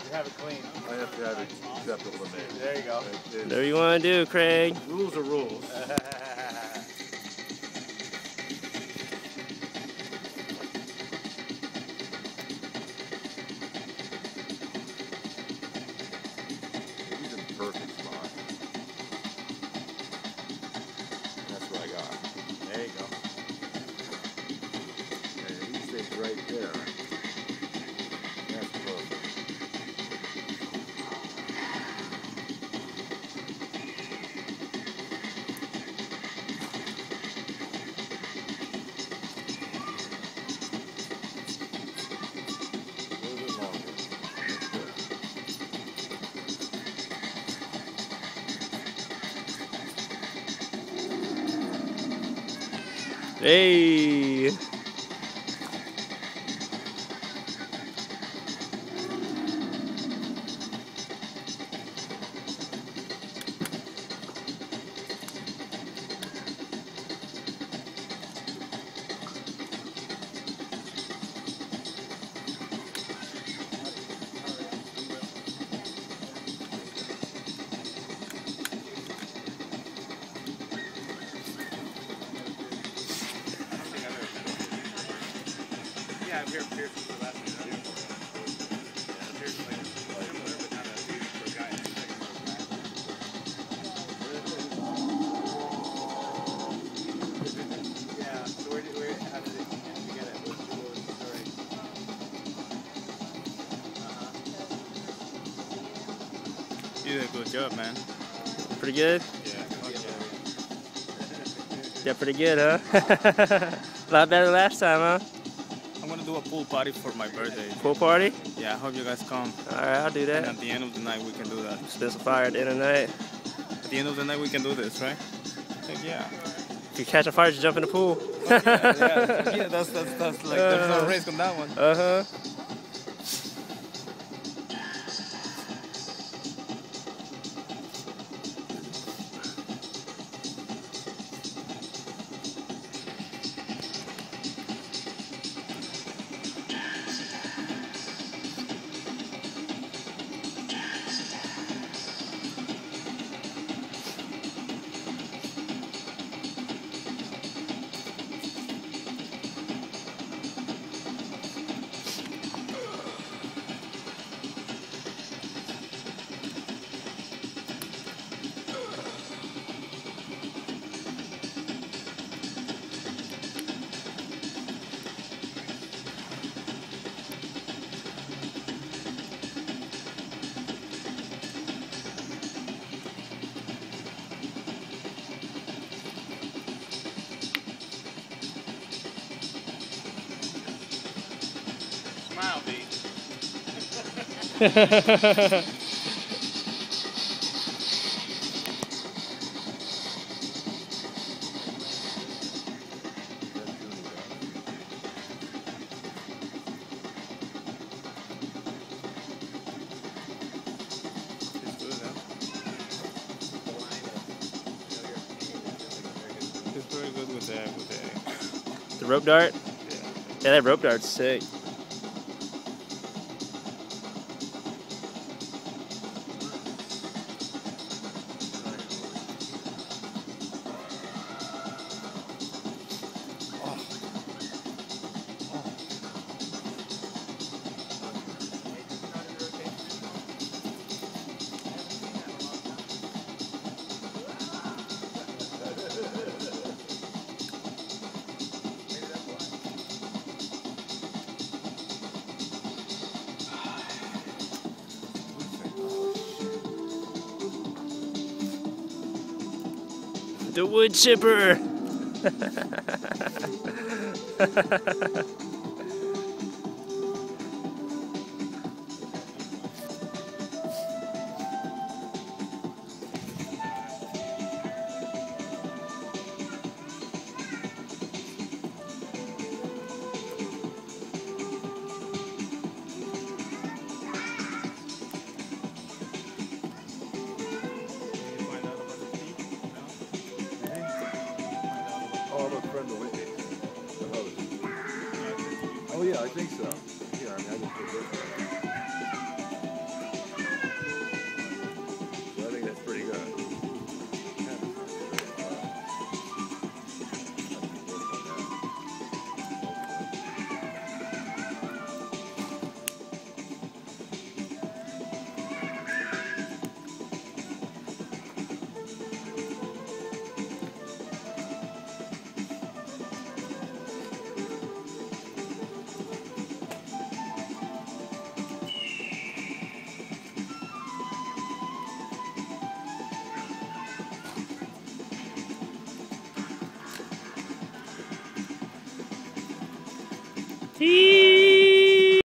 to have it clean. I have to have it acceptable to me. There you go. Whatever you want to do, Craig. Rules are rules. He's in the perfect spot. That's what I got. There you go. And he stays right there. That's perfect. A little bit longer. That's good. Hey. Yeah, I'm here for the last minute. Here's like similar, but not as easy for a guy. Yeah, so how did it get it? What was the story? You did a good job, man. Pretty good? Yeah. Yeah, pretty good, huh? A lot better last time, huh? I'm gonna do a pool party for my birthday. Pool party? Yeah, I hope you guys come. Alright, I'll do And that. at the end of the night, we can do that. Spit some fire at the end of the night. At the end of the night, we can do this, right? Heck yeah. If you catch a fire, just jump in the pool. Yeah, that's like, there's no risk on that one. Uh-huh. Smile, B. It's very good with The rope dart? yeah. Yeah, that rope dart's sick. The wood chipper! Oh, I'm a friend of Whitney. Oh yeah, I think so. Here, I mean, I just put this. Cheese.